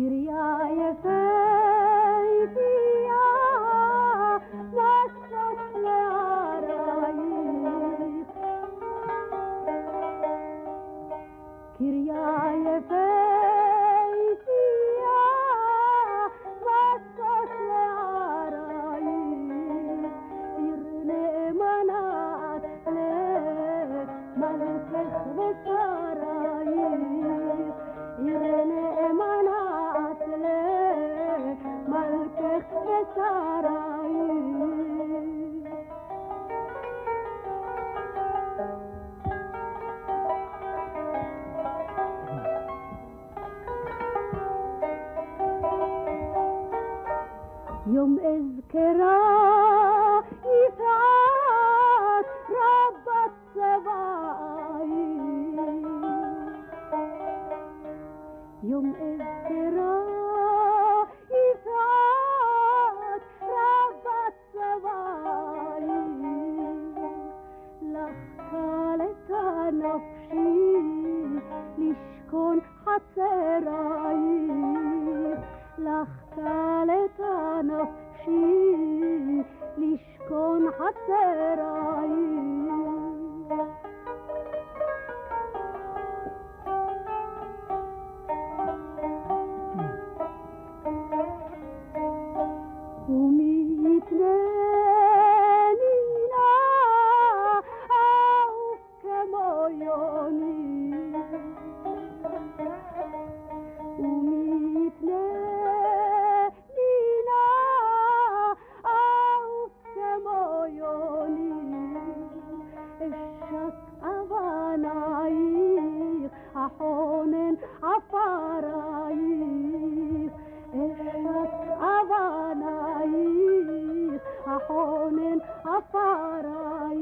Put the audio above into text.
يوم اذكرها يفعل ربة سبايل، يوم اذكرها يفعل ربة سبايل، لخالتها نفسي لشكون حترايل، لخالتها نفسي لشكون حترايل. وميتنانينا أو كمويوني، وميتنانينا أو كمويوني، الشك أباناير أحونن عفاراير، الشك أباناير أحونن عفاراير.